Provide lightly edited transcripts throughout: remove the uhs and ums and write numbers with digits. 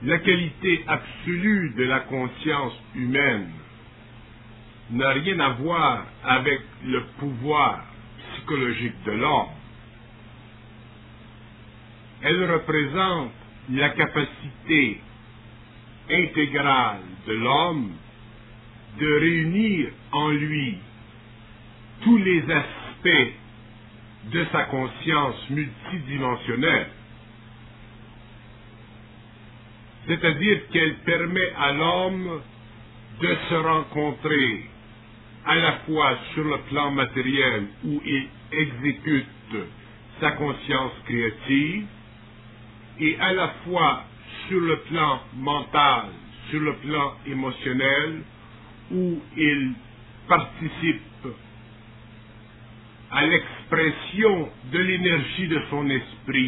La qualité absolue de la conscience humaine n'a rien à voir avec le pouvoir psychologique de l'homme. Elle représente la capacité intégrale de l'homme de réunir en lui tous les aspects de sa conscience multidimensionnelle. C'est-à-dire qu'elle permet à l'homme de se rencontrer à la fois sur le plan matériel où il exécute sa conscience créative et à la fois sur le plan mental, sur le plan émotionnel où il participe à l'expression de l'énergie de son esprit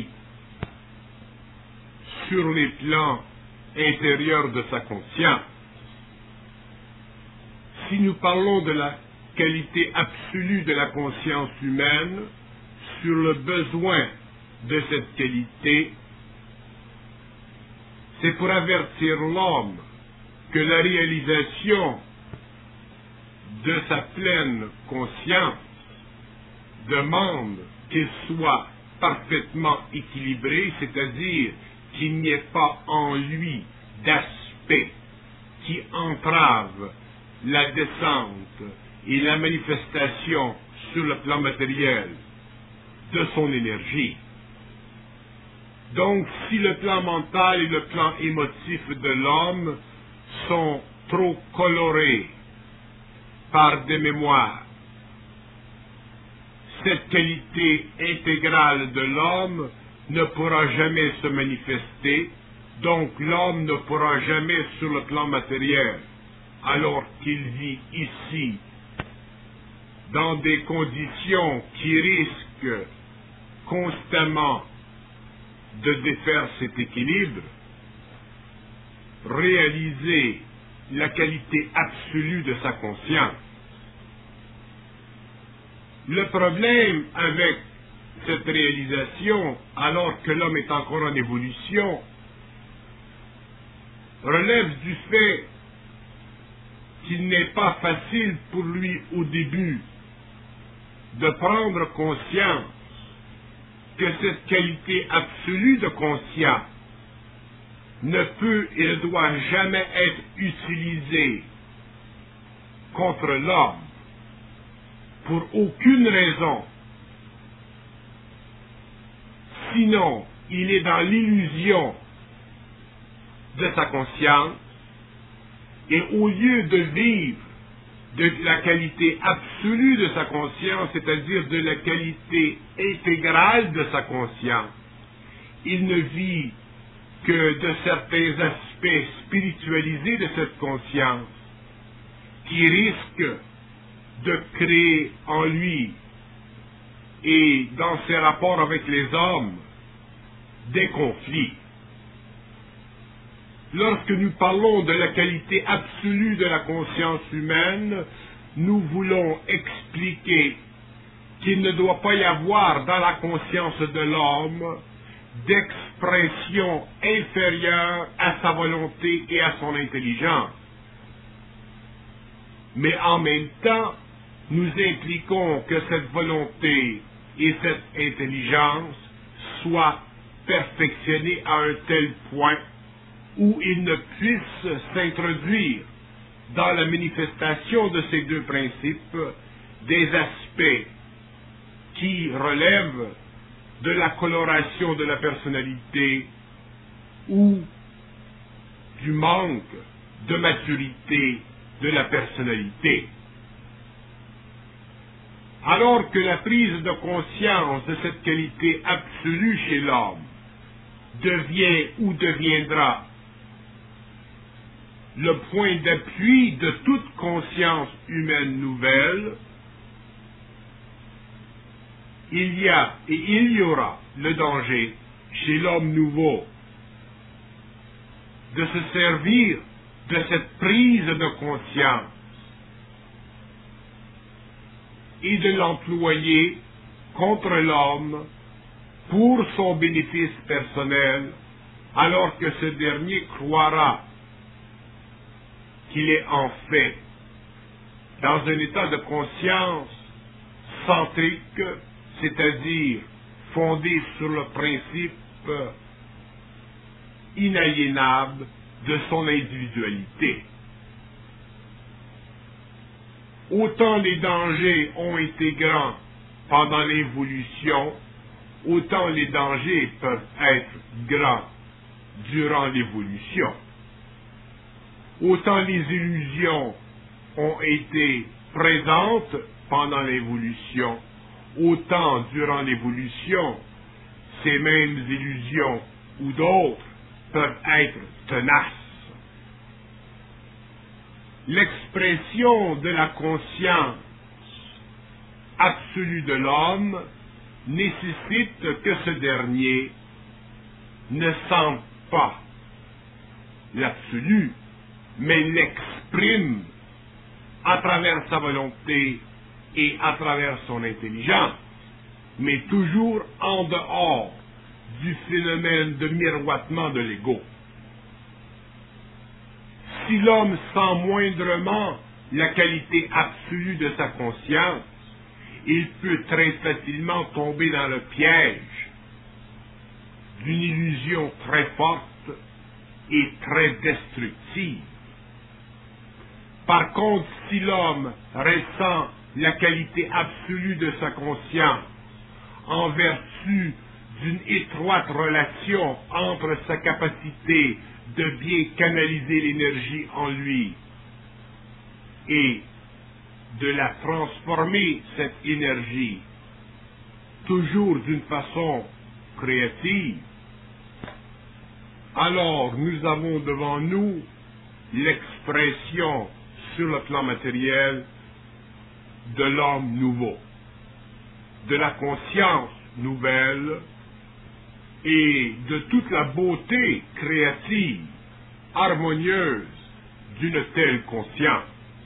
sur les plans intérieurs de sa conscience. Si nous parlons de la qualité absolue de la conscience humaine, sur le besoin de cette qualité, c'est pour avertir l'homme que la réalisation de sa pleine conscience demande qu'il soit parfaitement équilibré, c'est-à-dire qu'il n'y ait pas en lui d'aspect qui entrave la descente et la manifestation sur le plan matériel de son énergie. Donc, si le plan mental et le plan émotif de l'homme sont trop colorés par des mémoires, cette qualité intégrale de l'homme ne pourra jamais se manifester, donc l'homme ne pourra jamais sur le plan matériel, alors qu'il vit ici, dans des conditions qui risquent constamment de défaire cet équilibre, réaliser la qualité absolue de sa conscience. Le problème avec cette réalisation, alors que l'homme est encore en évolution, relève du fait qu'il n'est pas facile pour lui au début de prendre conscience que cette qualité absolue de conscience ne peut et ne doit jamais être utilisée contre l'homme pour aucune raison. Sinon, il est dans l'illusion de sa conscience et au lieu de vivre de la qualité absolue de sa conscience, c'est-à-dire de la qualité intégrale de sa conscience, il ne vit que de certains aspects spiritualisés de cette conscience qui risquent de créer en lui et dans ses rapports avec les hommes des conflits. Lorsque nous parlons de la qualité absolue de la conscience humaine, nous voulons expliquer qu'il ne doit pas y avoir dans la conscience de l'homme d'expression inférieure à sa volonté et à son intelligence. Mais en même temps, nous impliquons que cette volonté et cette intelligence soient perfectionnées à un tel point où ils ne puissent s'introduire dans la manifestation de ces deux principes des aspects qui relèvent de la coloration de la personnalité ou du manque de maturité de la personnalité. Alors que la prise de conscience de cette qualité absolue chez l'homme devient ou deviendra le point d'appui de toute conscience humaine nouvelle, il y a et il y aura le danger chez l'homme nouveau de se servir de cette prise de conscience et de l'employer contre l'homme pour son bénéfice personnel alors que ce dernier croira qu'il est en fait dans un état de conscience centrique, c'est-à-dire fondé sur le principe inaliénable de son individualité. Autant les dangers ont été grands pendant l'évolution, autant les dangers peuvent être grands durant l'évolution. Autant les illusions ont été présentes pendant l'évolution, autant durant l'évolution, ces mêmes illusions ou d'autres peuvent être tenaces. L'expression de la conscience absolue de l'homme nécessite que ce dernier ne sente pas l'absolu, mais l'exprime à travers sa volonté et à travers son intelligence, mais toujours en dehors du phénomène de miroitement de l'ego. Si l'homme sent moindrement la qualité absolue de sa conscience, il peut très facilement tomber dans le piège d'une illusion très forte et très destructive. Par contre, si l'homme ressent la qualité absolue de sa conscience en vertu d'une étroite relation entre sa capacité de bien canaliser l'énergie en lui et de la transformer, cette énergie, toujours d'une façon créative, alors nous avons devant nous l'expression sur le plan matériel de l'homme nouveau, de la conscience nouvelle et de toute la beauté créative, harmonieuse d'une telle conscience.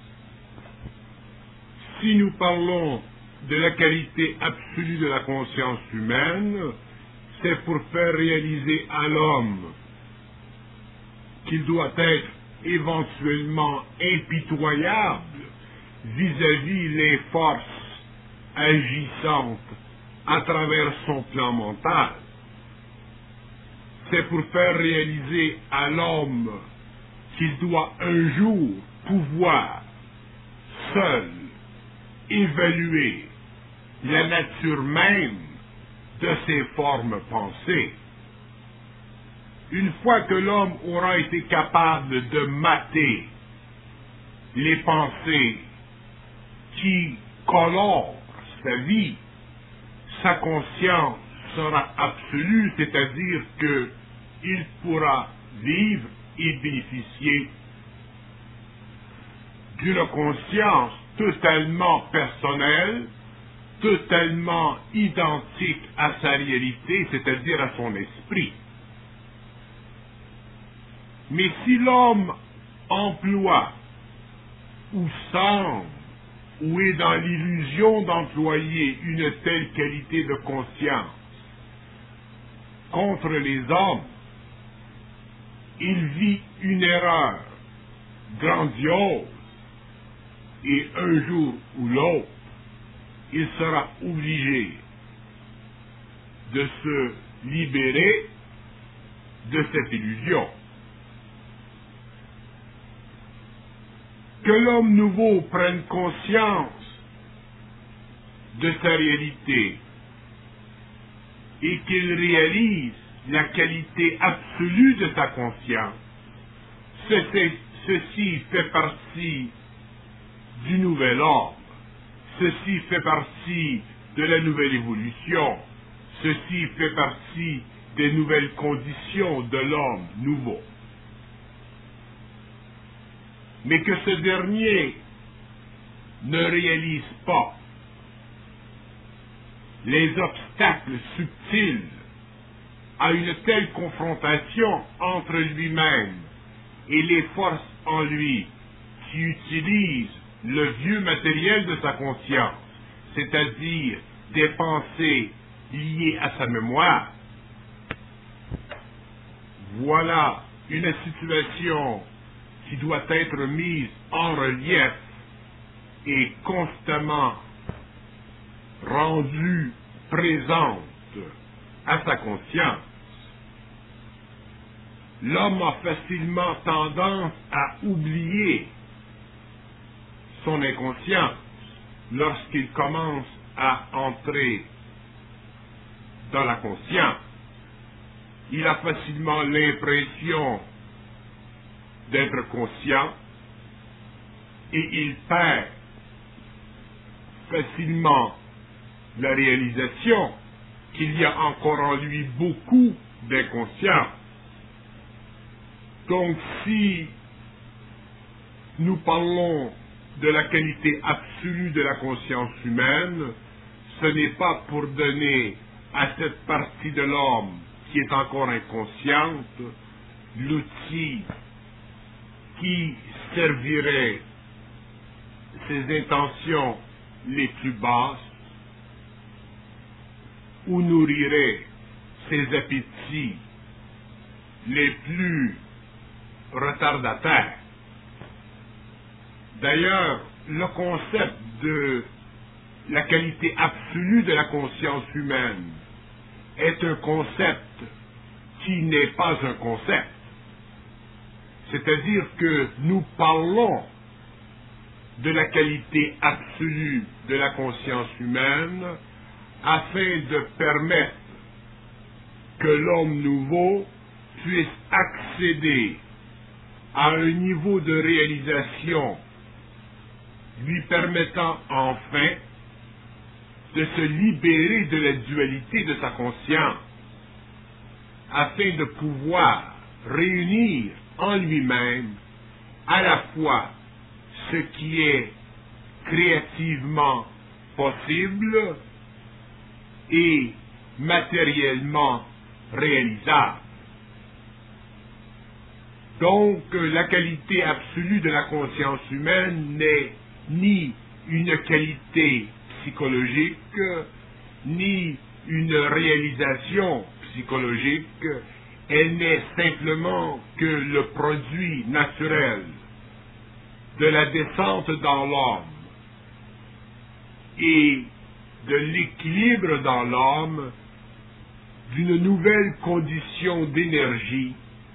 Si nous parlons de la qualité absolue de la conscience humaine, c'est pour faire réaliser à l'homme qu'il doit être éventuellement impitoyable vis-à-vis les forces agissantes à travers son plan mental. C'est pour faire réaliser à l'homme qu'il doit un jour pouvoir seul évaluer la nature même de ses formes pensées. Une fois que l'homme aura été capable de mater les pensées qui colorent sa vie, sa conscience sera absolue, c'est-à-dire qu'il pourra vivre et bénéficier d'une conscience totalement personnelle, totalement identique à sa réalité, c'est-à-dire à son esprit. Mais si l'homme emploie ou semble ou est dans l'illusion d'employer une telle qualité de conscience contre les hommes, il vit une erreur grandiose et un jour ou l'autre, il sera obligé de se libérer de cette illusion. Que l'homme nouveau prenne conscience de sa réalité et qu'il réalise la qualité absolue de sa conscience, ceci fait partie du nouvel ordre, ceci fait partie de la nouvelle évolution, ceci fait partie des nouvelles conditions de l'homme nouveau. Mais que ce dernier ne réalise pas les obstacles subtils à une telle confrontation entre lui-même et les forces en lui qui utilisent le vieux matériel de sa conscience, c'est-à-dire des pensées liées à sa mémoire, Voilà une situation qui doit être mise en relief et constamment rendue présente à sa conscience. L'homme a facilement tendance à oublier son inconscience lorsqu'il commence à entrer dans la conscience. Il a facilement l'impression d'être conscient et il perd facilement la réalisation qu'il y a encore en lui beaucoup d'inconscience. Donc si nous parlons de la qualité absolue de la conscience humaine, ce n'est pas pour donner à cette partie de l'homme qui est encore inconsciente l'outil qui servirait ses intentions les plus basses ou nourrirait ses appétits les plus retardataires. D'ailleurs, le concept de la qualité absolue de la conscience humaine est un concept qui n'est pas un concept. C'est-à-dire que nous parlons de la qualité absolue de la conscience humaine afin de permettre que l'homme nouveau puisse accéder à un niveau de réalisation lui permettant enfin de se libérer de la dualité de sa conscience afin de pouvoir réunir en lui-même à la fois ce qui est créativement possible et matériellement réalisable. Donc, la qualité absolue de la conscience humaine n'est ni une qualité psychologique, ni une réalisation psychologique, elle n'est simplement que le produit naturel de la descente dans l'homme et de l'équilibre dans l'homme d'une nouvelle condition d'énergie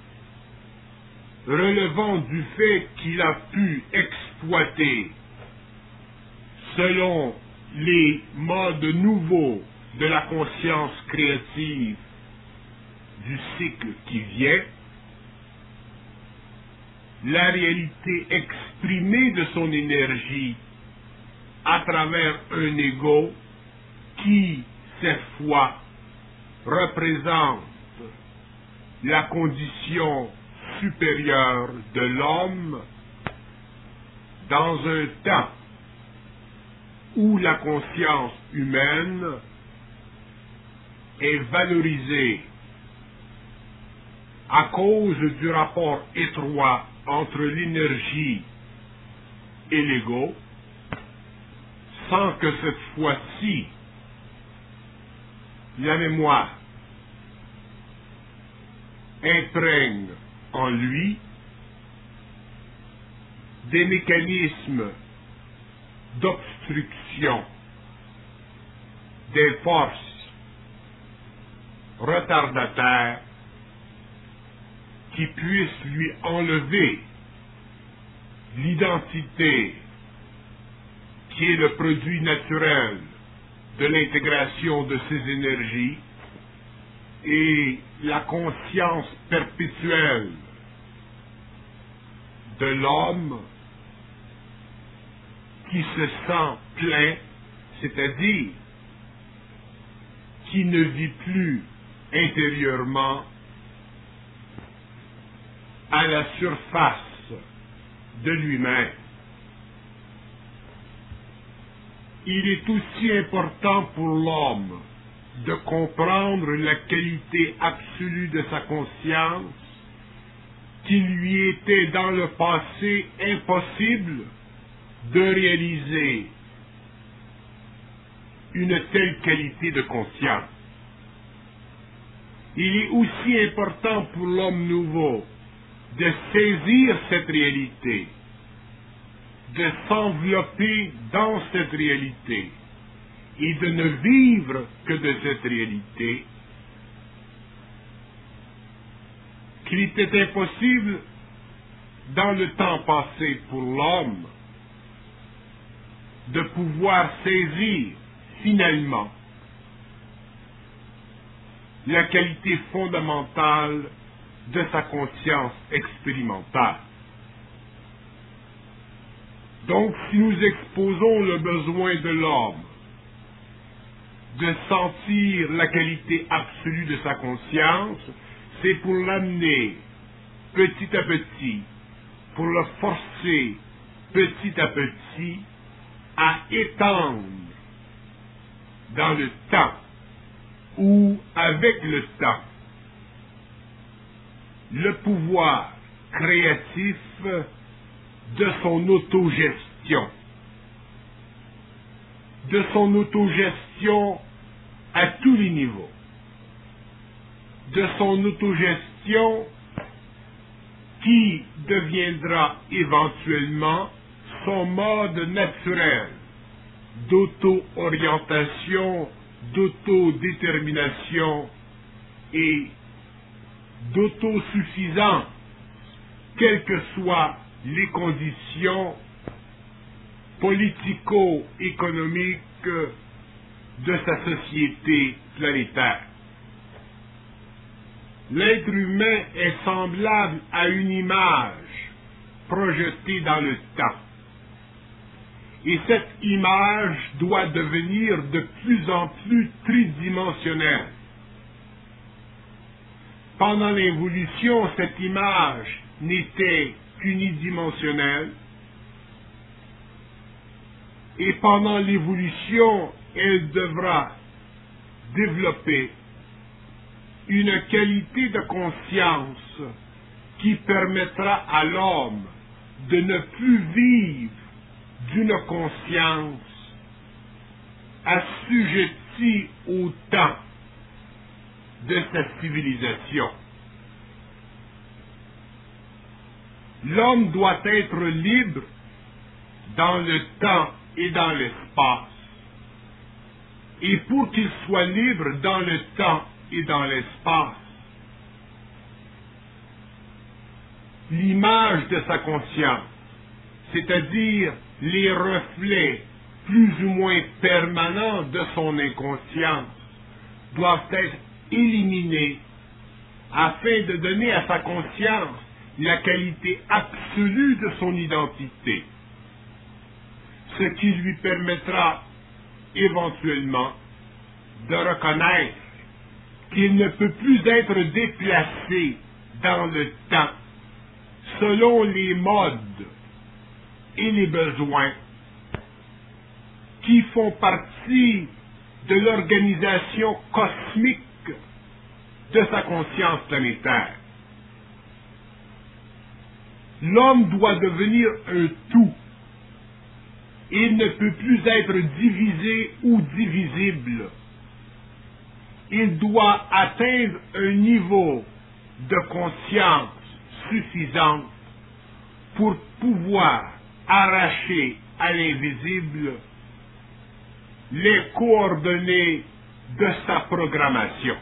relevant du fait qu'il a pu exploiter selon les modes nouveaux de la conscience créative du cycle qui vient, la réalité exprimée de son énergie à travers un ego qui, cette fois, représente la condition supérieure de l'homme dans un temps où la conscience humaine est valorisée à cause du rapport étroit entre l'énergie et l'ego, sans que cette fois-ci la mémoire imprègne en lui des mécanismes d'obstruction, des forces retardataires qui puissent lui enlever l'identité qui est le produit naturel de l'intégration de ces énergies et la conscience perpétuelle de l'homme qui se sent plein, c'est-à-dire qui ne vit plus intérieurement à la surface de lui-même. Il est aussi important pour l'homme de comprendre la qualité absolue de sa conscience qui lui était dans le passé impossible de réaliser une telle qualité de conscience. il est aussi important pour l'homme nouveau de saisir cette réalité, de s'envelopper dans cette réalité et de ne vivre que de cette réalité, qu'il était impossible dans le temps passé pour l'homme de pouvoir saisir finalement la qualité fondamentale de sa conscience expérimentale. Donc, si nous exposons le besoin de l'homme de sentir la qualité absolue de sa conscience, c'est pour l'amener petit à petit, pour le forcer petit à petit à étendre dans le temps ou avec le temps le pouvoir créatif de son autogestion. De son autogestion à tous les niveaux. De son autogestion qui deviendra éventuellement son mode naturel d'auto-orientation, d'autodétermination et d'autosuffisance, quelles que soient les conditions politico-économiques de sa société planétaire. L'être humain est semblable à une image projetée dans le temps. Et cette image doit devenir de plus en plus tridimensionnelle. Pendant l'évolution, cette image n'était qu'unidimensionnelle. Et pendant l'évolution, elle devra développer une qualité de conscience qui permettra à l'homme de ne plus vivre d'une conscience assujettie au temps de sa civilisation. L'homme doit être libre dans le temps et dans l'espace. Et pour qu'il soit libre dans le temps et dans l'espace, l'image de sa conscience, c'est-à-dire les reflets plus ou moins permanents de son inconscience, doivent être éliminés afin de donner à sa conscience la qualité absolue de son identité, ce qui lui permettra éventuellement de reconnaître qu'il ne peut plus être déplacé dans le temps selon les modes et les besoins qui font partie de l'organisation cosmique de sa conscience planétaire. L'homme doit devenir un tout. Il ne peut plus être divisé ou divisible. Il doit atteindre un niveau de conscience suffisant pour pouvoir arracher à l'invisible les coordonnées de sa programmation.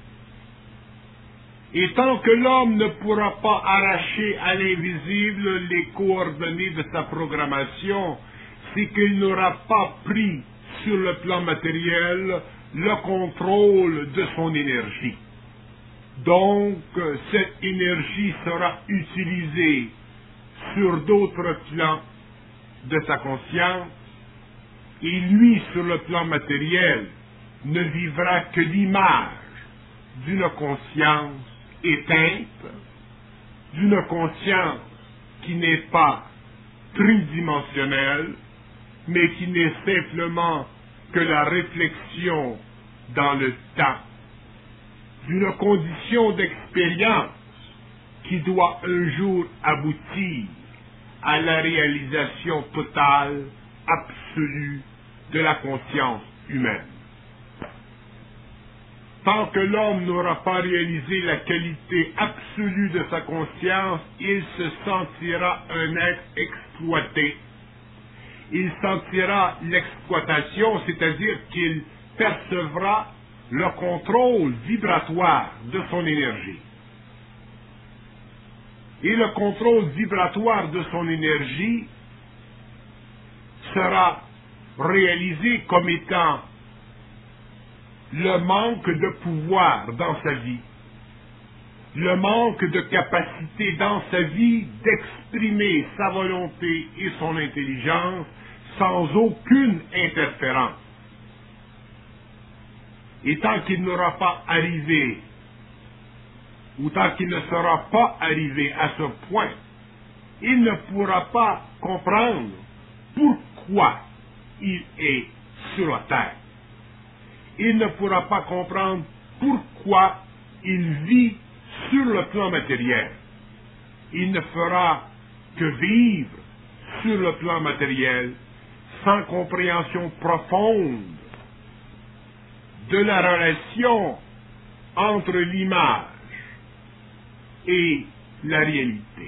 Et tant que l'homme ne pourra pas arracher à l'invisible les coordonnées de sa programmation, c'est qu'il n'aura pas pris sur le plan matériel le contrôle de son énergie. Donc, cette énergie sera utilisée sur d'autres plans de sa conscience, et lui, sur le plan matériel, ne vivra que l'image d'une conscience éteinte, d'une conscience qui n'est pas tridimensionnelle, mais qui n'est simplement que la réflexion dans le temps d'une condition d'expérience qui doit un jour aboutir à la réalisation totale, absolue de la conscience humaine. Tant que l'homme n'aura pas réalisé la qualité absolue de sa conscience, il se sentira un être exploité. Il sentira l'exploitation, c'est-à-dire qu'il percevra le contrôle vibratoire de son énergie. Et le contrôle vibratoire de son énergie sera réalisé comme étant le manque de pouvoir dans sa vie, le manque de capacité dans sa vie d'exprimer sa volonté et son intelligence sans aucune interférence. Et tant qu'il n'aura pas arrivé, ou tant qu'il ne sera pas arrivé à ce point, il ne pourra pas comprendre pourquoi il est sur la terre. Il ne pourra pas comprendre pourquoi il vit sur le plan matériel. Il ne fera que vivre sur le plan matériel sans compréhension profonde de la relation entre l'image et la réalité.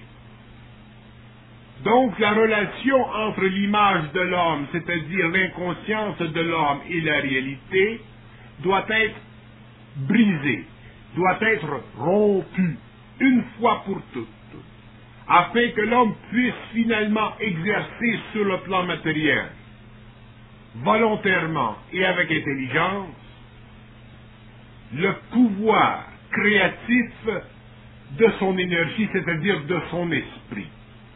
Donc la relation entre l'image de l'homme, c'est-à-dire l'inconscience de l'homme et la réalité, doit être brisée, doit être rompue une fois pour toutes, afin que l'homme puisse finalement exercer sur le plan matériel, volontairement et avec intelligence, le pouvoir créatif de son énergie, c'est-à-dire de son esprit.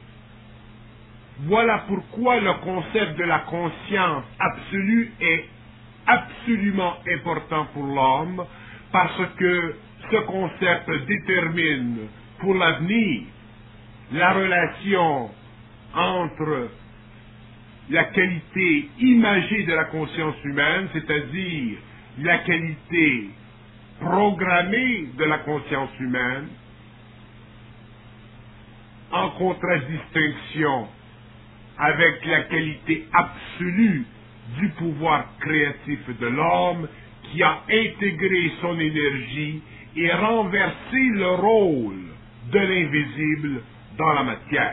Voilà pourquoi le concept de la conscience absolue est absolument important pour l'homme, parce que ce concept détermine pour l'avenir la relation entre la qualité imagée de la conscience humaine, c'est-à-dire la qualité programmée de la conscience humaine, en contradistinction avec la qualité absolue du pouvoir créatif de l'homme qui a intégré son énergie et renversé le rôle de l'invisible dans la matière.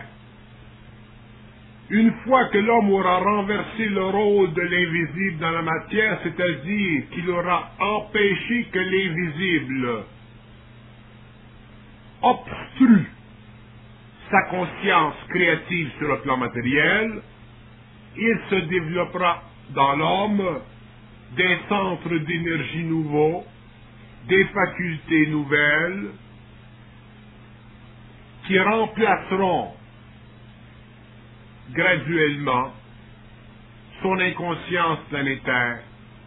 Une fois que l'homme aura renversé le rôle de l'invisible dans la matière, c'est-à-dire qu'il aura empêché que l'invisible obstrue sa conscience créative sur le plan matériel, il se développera dans l'homme des centres d'énergie nouveaux, des facultés nouvelles, qui remplaceront graduellement son inconscience planétaire,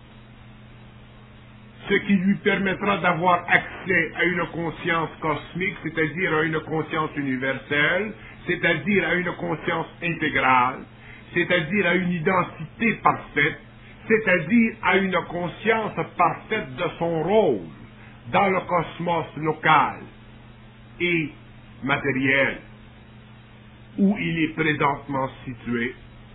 ce qui lui permettra d'avoir accès à une conscience cosmique, c'est-à-dire à une conscience universelle, c'est-à-dire à une conscience intégrale, c'est-à-dire à une identité parfaite, c'est-à-dire à une conscience parfaite de son rôle dans le cosmos local et matériel où il est présentement situé,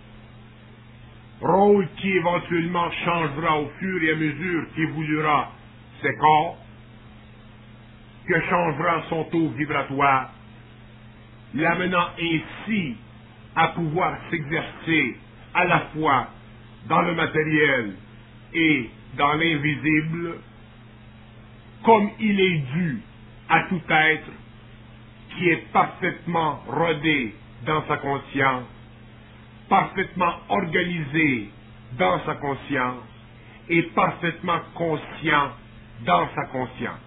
rôle qui éventuellement changera au fur et à mesure qu'évoluera ses corps, que changera son taux vibratoire, l'amenant ainsi à pouvoir s'exercer à la fois dans le matériel et dans l'invisible, comme il est dû à tout être qui est parfaitement rodé dans sa conscience, parfaitement organisé dans sa conscience et parfaitement conscient dans sa conscience.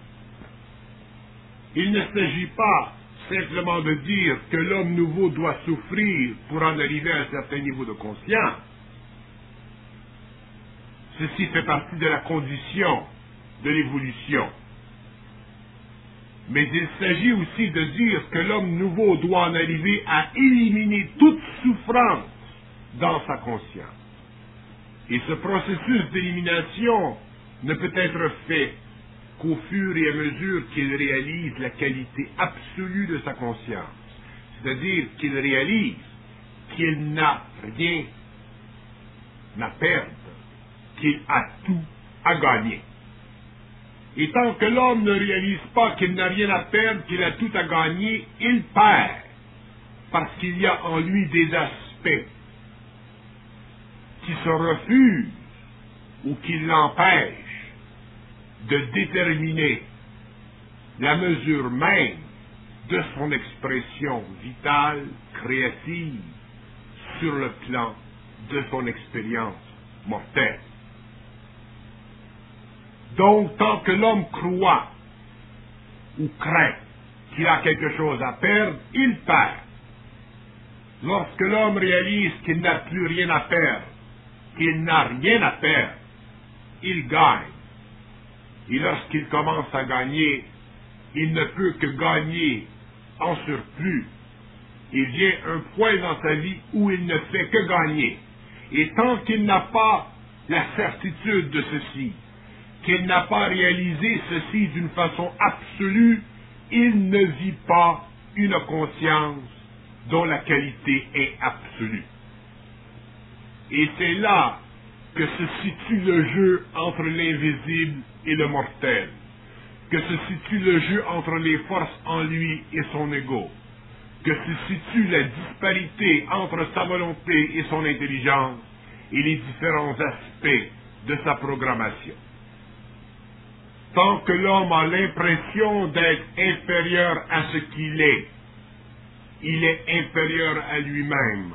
Il ne s'agit pas simplement de dire que l'homme nouveau doit souffrir pour en arriver à un certain niveau de conscience. Ceci fait partie de la condition de l'évolution. Mais il s'agit aussi de dire que l'homme nouveau doit en arriver à éliminer toute souffrance dans sa conscience. Et ce processus d'élimination ne peut être fait qu'au fur et à mesure qu'il réalise la qualité absolue de sa conscience. C'est-à-dire qu'il réalise qu'il n'a rien à perdre, qu'il a tout à gagner. Et tant que l'homme ne réalise pas qu'il n'a rien à perdre, qu'il a tout à gagner, il perd. Parce qu'il y a en lui des aspects qui se refusent ou qui l'empêchent de déterminer la mesure même de son expression vitale, créative, sur le plan de son expérience mortelle. Donc, tant que l'homme croit ou craint qu'il a quelque chose à perdre, il perd. Lorsque l'homme réalise qu'il n'a plus rien à perdre, qu'il n'a rien à perdre, il gagne. Et lorsqu'il commence à gagner, il ne peut que gagner en surplus. Il vient un point dans sa vie où il ne fait que gagner. Et tant qu'il n'a pas la certitude de ceci, qu'il n'a pas réalisé ceci d'une façon absolue, il ne vit pas une conscience dont la qualité est absolue. Et c'est là que se situe le jeu entre l'invisible et le mortel, que se situe le jeu entre les forces en lui et son ego, que se situe la disparité entre sa volonté et son intelligence et les différents aspects de sa programmation. Tant que l'homme a l'impression d'être inférieur à ce qu'il est, il est inférieur à lui-même.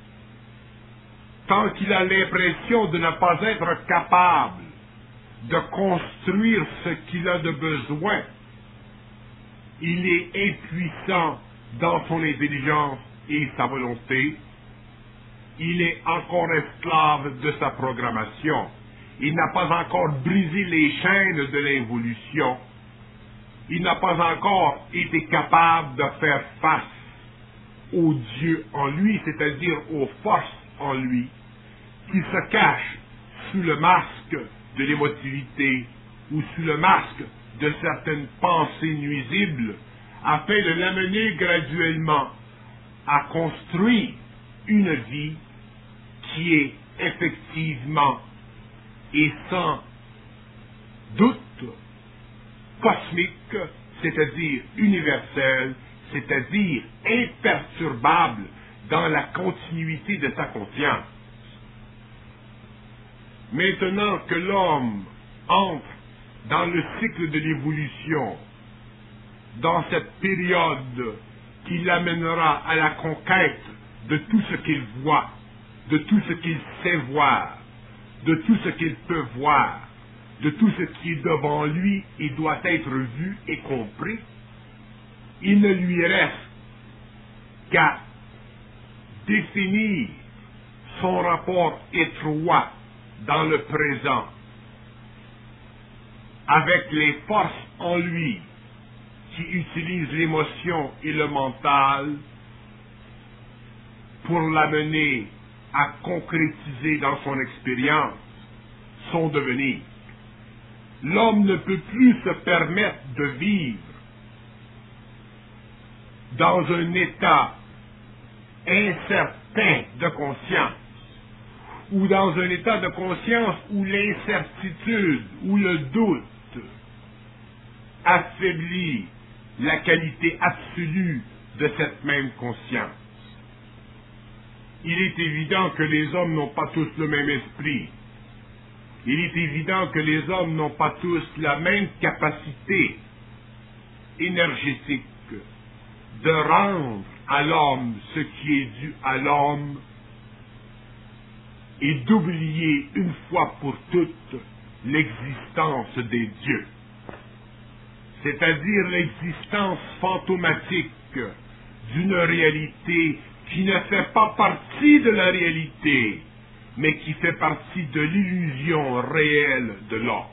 Tant qu'il a l'impression de ne pas être capable de construire ce qu'il a de besoin, il est impuissant dans son intelligence et sa volonté. Il est encore esclave de sa programmation. Il n'a pas encore brisé les chaînes de l'involution. Il n'a pas encore été capable de faire face au Dieu en lui, c'est-à-dire aux forces en lui, qui se cachent sous le masque de l'émotivité ou sous le masque de certaines pensées nuisibles, afin de l'amener graduellement à construire une vie qui est effectivement et sans doute cosmique, c'est-à-dire universelle, c'est-à-dire imperturbable dans la continuité de sa conscience. Maintenant que l'homme entre dans le cycle de l'évolution, dans cette période qui l'amènera à la conquête de tout ce qu'il voit, de tout ce qu'il sait voir, de tout ce qu'il peut voir, de tout ce qui est devant lui et doit être vu et compris, il ne lui reste qu'à définir son rapport étroit dans le présent avec les forces en lui qui utilisent l'émotion et le mental pour l'amener à concrétiser dans son expérience son devenir. L'homme ne peut plus se permettre de vivre dans un état incertain de conscience, ou dans un état de conscience où l'incertitude ou le doute affaiblit la qualité absolue de cette même conscience. Il est évident que les hommes n'ont pas tous le même esprit. Il est évident que les hommes n'ont pas tous la même capacité énergétique de rendre à l'homme ce qui est dû à l'homme et d'oublier une fois pour toutes l'existence des dieux, c'est-à-dire l'existence fantomatique d'une réalité qui ne fait pas partie de la réalité, mais qui fait partie de l'illusion réelle de l'homme.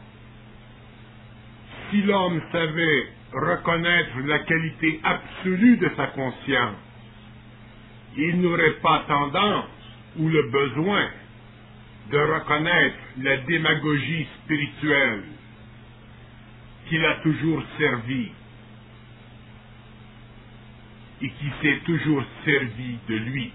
Si l'homme savait reconnaître la qualité absolue de sa conscience, il n'aurait pas tendance ou le besoin de reconnaître la démagogie spirituelle qui l'a toujours servi et qui s'est toujours servi de lui.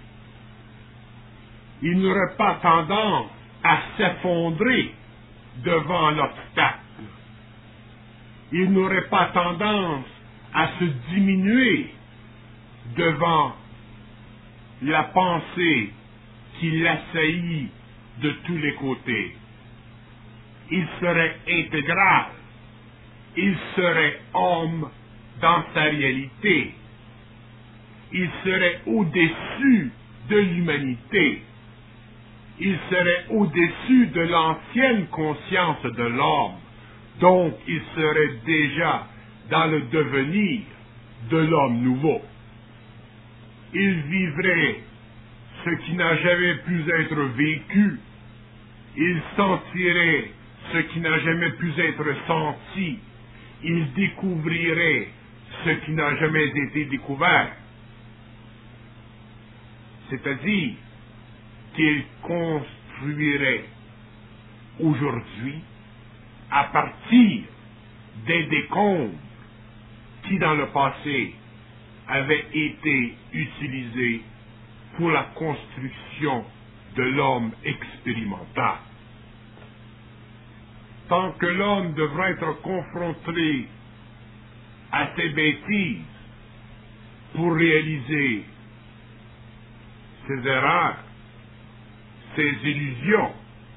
Il n'aurait pas tendance à s'effondrer devant l'obstacle, il n'aurait pas tendance à se diminuer devant la pensée qui l'assaillit de tous les côtés. Il serait intégral, il serait homme dans sa réalité, il serait au-dessus de l'humanité, il serait au-dessus de l'ancienne conscience de l'homme, donc il serait déjà dans le devenir de l'homme nouveau. Il vivrait ce qui n'a jamais pu être vécu, il sentirait ce qui n'a jamais pu être senti, il découvrirait ce qui n'a jamais été découvert. C'est-à-dire qu'il construirait aujourd'hui à partir des décombres qui dans le passé avaient été utilisés pour la construction de l'homme expérimental. Tant que l'homme devra être confronté à ses bêtises pour réaliser ses erreurs, ses illusions,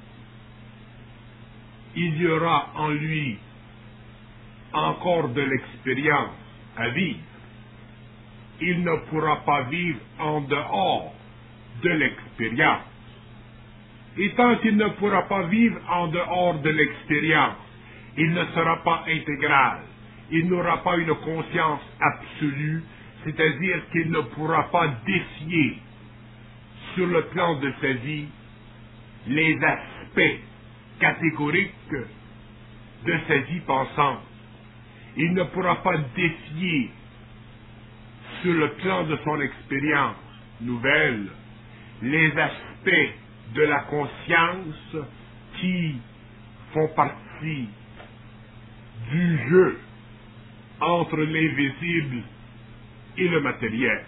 il y aura en lui encore de l'expérience à vivre. Il ne pourra pas vivre en dehors de l'expérience. Et tant qu'il ne pourra pas vivre en dehors de l'expérience, il ne sera pas intégral. Il n'aura pas une conscience absolue, c'est-à-dire qu'il ne pourra pas défier sur le plan de sa vie les aspects catégoriques de sa vie pensante. Il ne pourra pas défier sur le plan de son expérience nouvelle les aspects de la conscience qui font partie du jeu entre l'invisible et le matériel.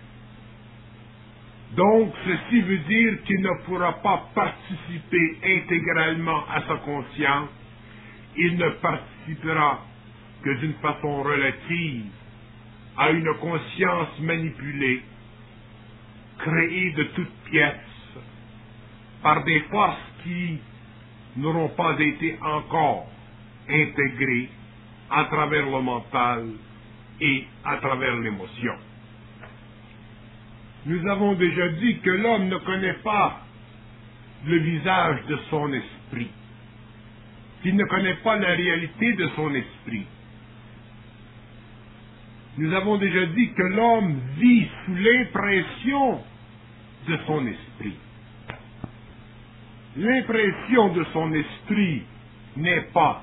Donc, ceci veut dire qu'il ne pourra pas participer intégralement à sa conscience, il ne participera que d'une façon relative à une conscience manipulée, créée de toutes pièces, par des forces qui n'auront pas été encore intégrées à travers le mental et à travers l'émotion. Nous avons déjà dit que l'homme ne connaît pas le visage de son esprit, qu'il ne connaît pas la réalité de son esprit. Nous avons déjà dit que l'homme vit sous l'impression de son esprit. L'impression de son esprit n'est pas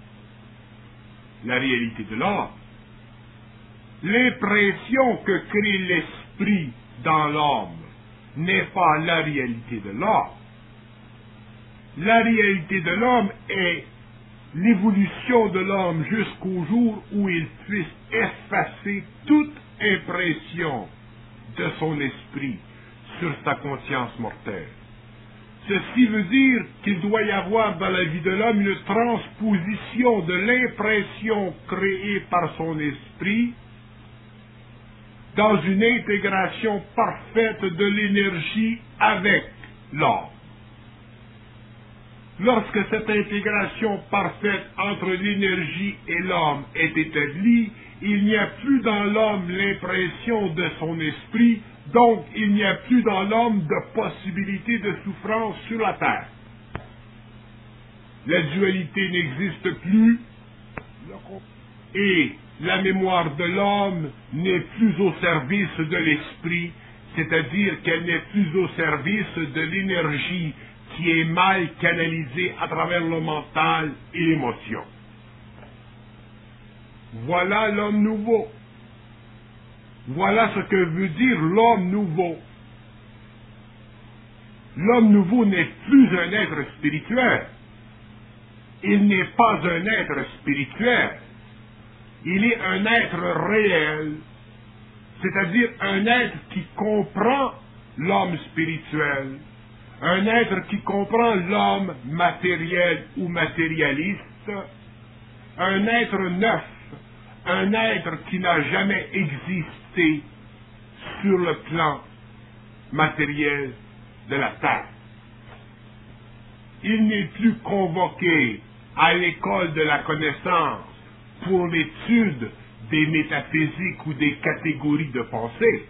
la réalité de l'homme. L'impression que crée l'esprit dans l'homme n'est pas la réalité de l'homme. La réalité de l'homme est l'évolution de l'homme jusqu'au jour où il puisse effacer toute impression de son esprit sur sa conscience mortelle. Ceci veut dire qu'il doit y avoir dans la vie de l'homme une transposition de l'impression créée par son esprit dans une intégration parfaite de l'énergie avec l'homme. Lorsque cette intégration parfaite entre l'énergie et l'homme est établie, il n'y a plus dans l'homme l'impression de son esprit, donc il n'y a plus dans l'homme de possibilité de souffrance sur la terre. La dualité n'existe plus et la mémoire de l'homme n'est plus au service de l'esprit, c'est-à-dire qu'elle n'est plus au service de l'énergie qui est mal canalisée à travers le mental et l'émotion. Voilà l'homme nouveau. Voilà ce que veut dire l'homme nouveau. L'homme nouveau n'est plus un être spirituel. Il n'est pas un être spirituel. Il est un être réel, c'est-à-dire un être qui comprend l'homme spirituel, un être qui comprend l'homme matériel ou matérialiste, un être neuf un être qui n'a jamais existé sur le plan matériel de la Terre. Il n'est plus convoqué à l'école de la connaissance pour l'étude des métaphysiques ou des catégories de pensée.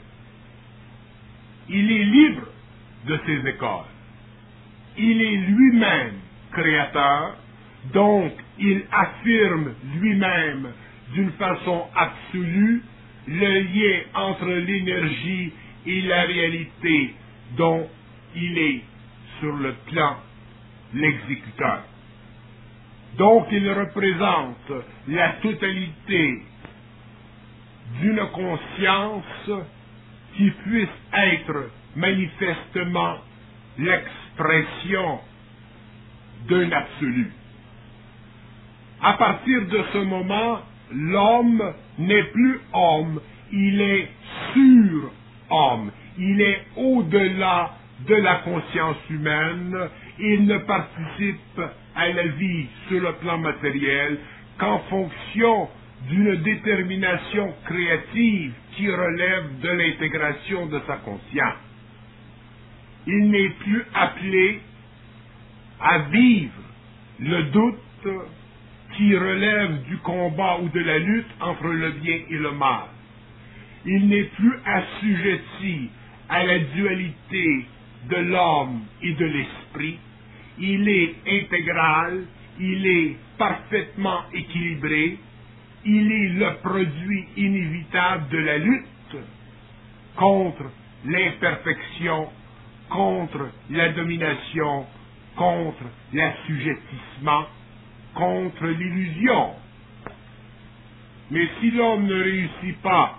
Il est libre de ces écoles. Il est lui-même créateur, donc il affirme lui-même d'une façon absolue le lien entre l'énergie et la réalité dont il est sur le plan l'exécuteur. Donc il représente la totalité d'une conscience qui puisse être manifestement l'expression d'un absolu. À partir de ce moment, l'homme n'est plus homme, il est sur-homme, il est au-delà de la conscience humaine, il ne participe à la vie sur le plan matériel qu'en fonction d'une détermination créative qui relève de l'intégration de sa conscience. Il n'est plus appelé à vivre le doute qui relève du combat ou de la lutte entre le bien et le mal. Il n'est plus assujetti à la dualité de l'homme et de l'esprit. Il est intégral, il est parfaitement équilibré, il est le produit inévitable de la lutte contre l'imperfection, contre la domination, contre l'assujettissement, contre l'illusion. Mais si l'homme ne réussit pas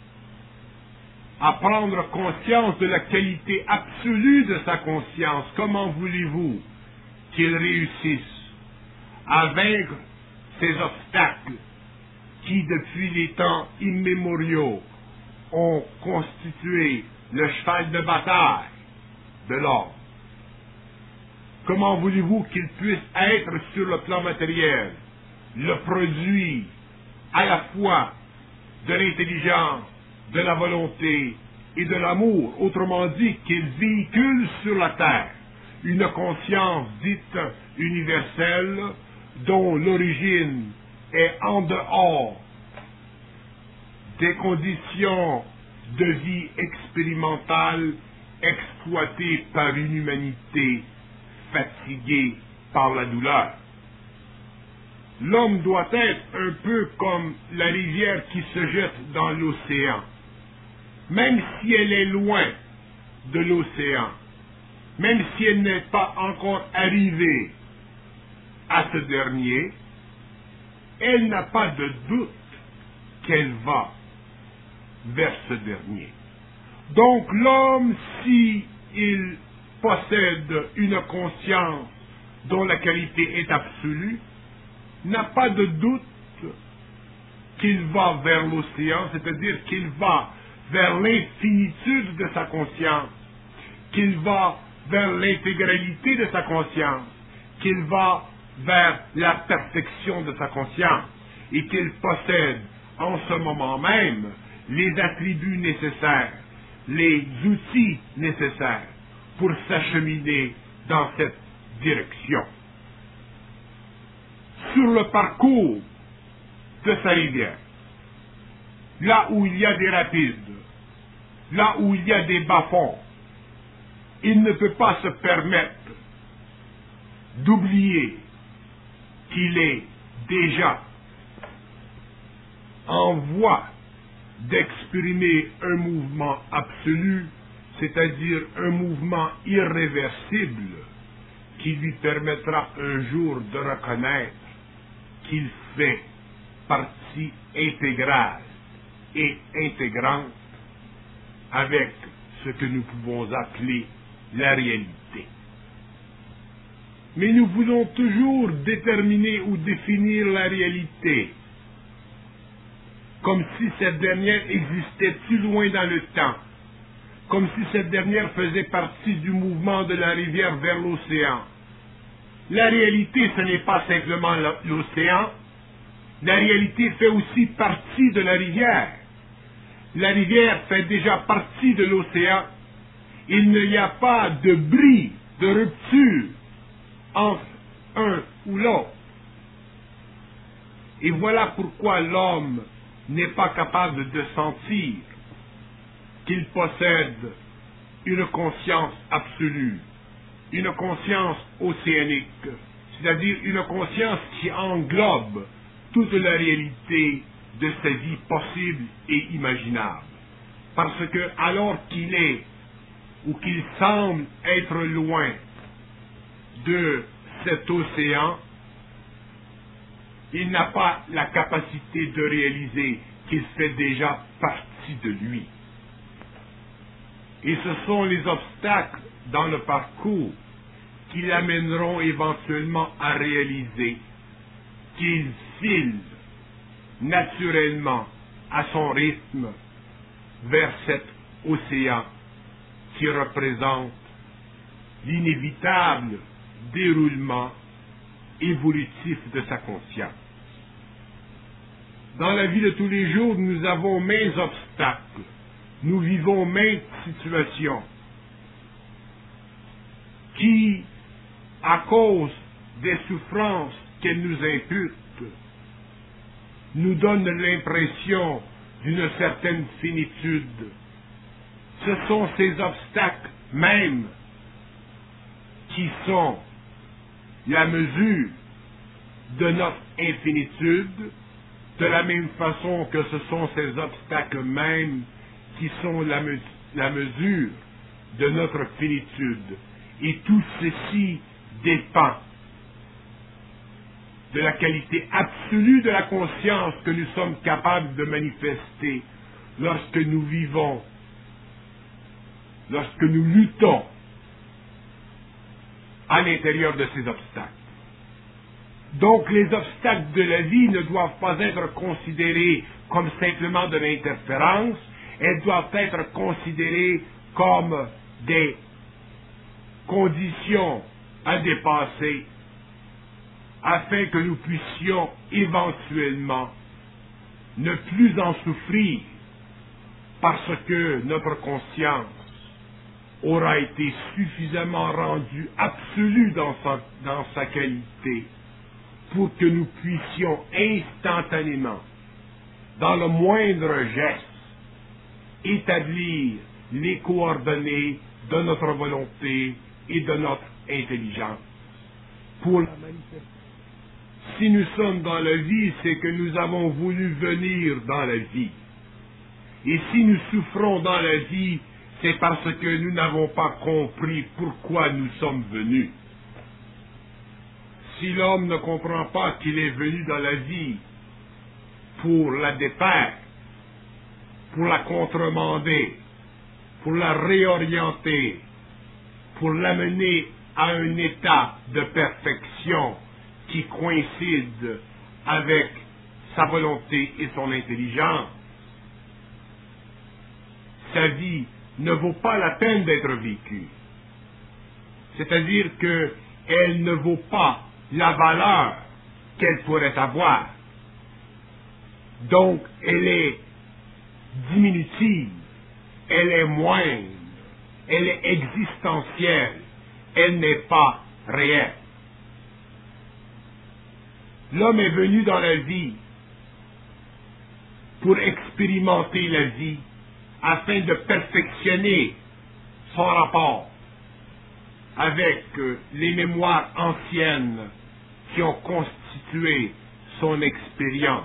à prendre conscience de la qualité absolue de sa conscience, comment voulez-vous qu'il réussisse à vaincre ces obstacles qui, depuis les temps immémoriaux, ont constitué le cheval de bataille de l'homme? Comment voulez-vous qu'il puisse être sur le plan matériel le produit à la fois de l'intelligence, de la volonté et de l'amour, autrement dit qu'il véhicule sur la terre une conscience dite universelle dont l'origine est en dehors des conditions de vie expérimentale exploitées par une humanité fatiguée par la douleur. L'homme doit être un peu comme la rivière qui se jette dans l'océan. Même si elle est loin de l'océan, même si elle n'est pas encore arrivée à ce dernier, elle n'a pas de doute qu'elle va vers ce dernier. Donc l'homme, s'il possède une conscience dont la qualité est absolue, n'a pas de doute qu'il va vers l'océan, c'est-à-dire qu'il va vers l'infinitude de sa conscience, qu'il va vers l'intégralité de sa conscience, qu'il va vers la perfection de sa conscience, et qu'il possède en ce moment même les attributs nécessaires, les outils nécessaires pour s'acheminer dans cette direction. Sur le parcours de sa rivière, là où il y a des rapides, là où il y a des bas-fonds, il ne peut pas se permettre d'oublier qu'il est déjà en voie d'exprimer un mouvement absolu, c'est-à-dire un mouvement irréversible qui lui permettra un jour de reconnaître qu'il fait partie intégrale et intégrante avec ce que nous pouvons appeler la réalité. Mais nous voulons toujours déterminer ou définir la réalité comme si cette dernière existait plus loin dans le temps, comme si cette dernière faisait partie du mouvement de la rivière vers l'océan. La réalité, ce n'est pas simplement l'océan, la réalité fait aussi partie de la rivière. La rivière fait déjà partie de l'océan. Il n'y a pas de bris, de rupture entre un ou l'autre. Et voilà pourquoi l'homme n'est pas capable de sentir qu'il possède une conscience absolue, une conscience océanique, c'est-à-dire une conscience qui englobe toute la réalité de sa vie possible et imaginable. Parce que alors qu'il est, ou qu'il semble être loin de cet océan, il n'a pas la capacité de réaliser qu'il fait déjà partie de lui. Et ce sont les obstacles dans le parcours qui l'amèneront éventuellement à réaliser qu'il file naturellement à son rythme vers cet océan qui représente l'inévitable déroulement évolutif de sa conscience. Dans la vie de tous les jours, nous avons maints obstacles, nous vivons maintes situations qui, à cause des souffrances qu'elles nous imputent, nous donnent l'impression d'une certaine finitude. Ce sont ces obstacles même qui sont la mesure de notre infinitude, de la même façon que ce sont ces obstacles mêmes qui sont la mesure de notre finitude. Et tout ceci dépend de la qualité absolue de la conscience que nous sommes capables de manifester lorsque nous vivons, lorsque nous luttons à l'intérieur de ces obstacles. Donc les obstacles de la vie ne doivent pas être considérés comme simplement de l'interférence, elles doivent être considérées comme des conditions à dépasser afin que nous puissions éventuellement ne plus en souffrir parce que notre conscience aura été suffisamment rendue absolue dans sa qualité pour que nous puissions instantanément, dans le moindre geste, établir les coordonnées de notre volonté et de notre intelligence pour la manifester. Si nous sommes dans la vie, c'est que nous avons voulu venir dans la vie. Et si nous souffrons dans la vie, c'est parce que nous n'avons pas compris pourquoi nous sommes venus. Si l'homme ne comprend pas qu'il est venu dans la vie pour la défaire, pour la contremander, pour la réorienter, pour l'amener à un état de perfection qui coïncide avec sa volonté et son intelligence, sa vie ne vaut pas la peine d'être vécue. C'est-à-dire qu'elle ne vaut pas la valeur qu'elle pourrait avoir. Donc, elle est diminutive, elle est moindre, elle est existentielle, elle n'est pas réelle. L'homme est venu dans la vie pour expérimenter la vie afin de perfectionner son rapport avec les mémoires anciennes qui ont constitué son expérience.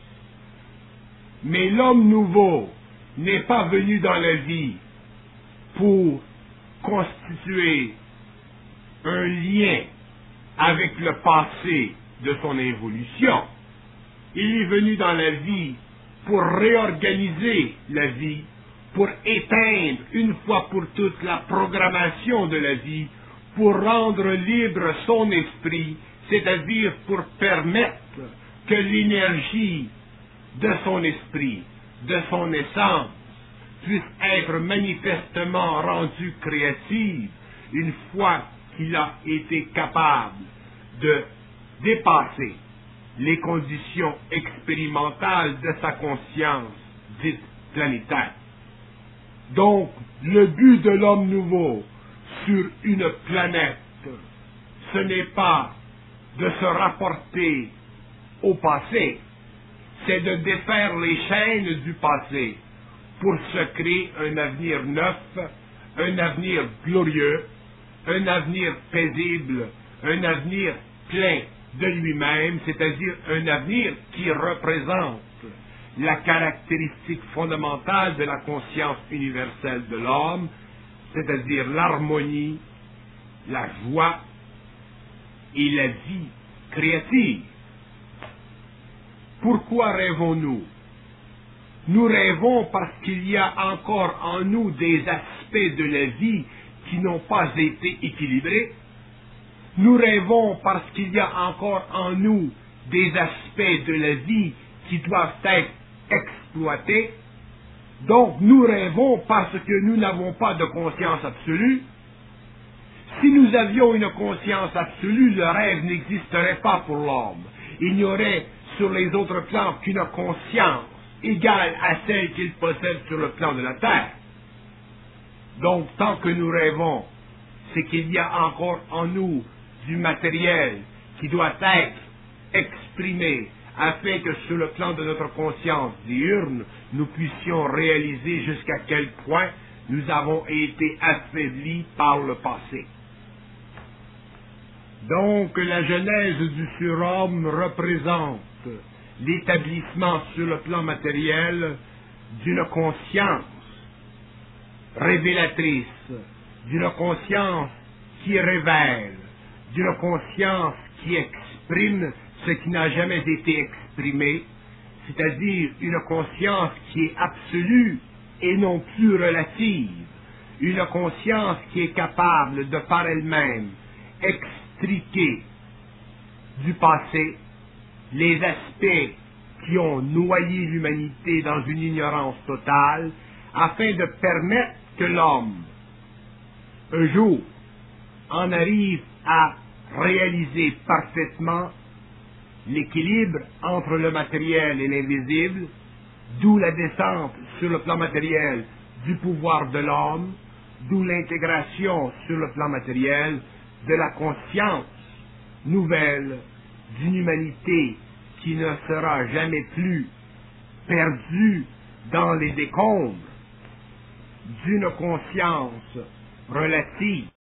Mais l'homme nouveau n'est pas venu dans la vie pour constituer un lien avec le passé de son évolution. Il est venu dans la vie pour réorganiser la vie, pour éteindre une fois pour toutes la programmation de la vie, pour rendre libre son esprit, c'est-à-dire pour permettre que l'énergie de son esprit, de son essence, puisse être manifestement rendue créative une fois qu'il a été capable de dépasser les conditions expérimentales de sa conscience dite planétaire. Donc, le but de l'homme nouveau sur une planète, ce n'est pas de se rapporter au passé, c'est de défaire les chaînes du passé pour se créer un avenir neuf, un avenir glorieux, un avenir paisible, un avenir plein de lui-même, c'est-à-dire un avenir qui représente la caractéristique fondamentale de la conscience universelle de l'homme, c'est-à-dire l'harmonie, la joie et la vie créative. Pourquoi rêvons-nous? Nous rêvons parce qu'il y a encore en nous des aspects de la vie qui n'ont pas été équilibrés. Nous rêvons parce qu'il y a encore en nous des aspects de la vie qui doivent être exploités. Donc nous rêvons parce que nous n'avons pas de conscience absolue. Si nous avions une conscience absolue, le rêve n'existerait pas pour l'homme. Il n'y aurait sur les autres plans qu'une conscience égale à celle qu'il possède sur le plan de la Terre. Donc tant que nous rêvons, c'est qu'il y a encore en nous du matériel qui doit être exprimé afin que sur le plan de notre conscience diurne, nous puissions réaliser jusqu'à quel point nous avons été affaiblis par le passé. Donc la genèse du surhomme représente l'établissement sur le plan matériel d'une conscience révélatrice, d'une conscience qui révèle, d'une conscience qui exprime ce qui n'a jamais été exprimé, c'est-à-dire une conscience qui est absolue et non plus relative, une conscience qui est capable de par elle-même extriquer du passé les aspects qui ont noyé l'humanité dans une ignorance totale, afin de permettre que l'homme, un jour, en arrive à réaliser parfaitement l'équilibre entre le matériel et l'invisible, d'où la descente sur le plan matériel du pouvoir de l'homme, d'où l'intégration sur le plan matériel de la conscience nouvelle d'une humanité qui ne sera jamais plus perdue dans les décombres d'une conscience relative